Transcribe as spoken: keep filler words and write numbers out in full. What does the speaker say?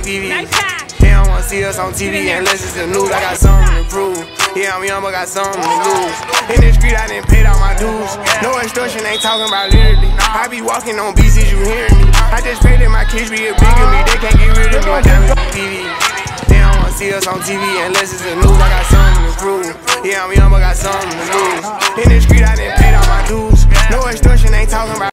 T V. They don't wanna see us on T V unless it's the news. I got something to prove. Yeah, I'm young, but got something to lose. In the street, I done paid all my dues. No extortion, ain't talking about literally. I be walking on B Cs, you hearing me. I just pray that my kids be a big of me. They can't get rid of me. My diamonds on T V. They don't wanna see us on T V unless it's the news. I got something to prove. Yeah, I'm young, but got something to lose. In the street, I done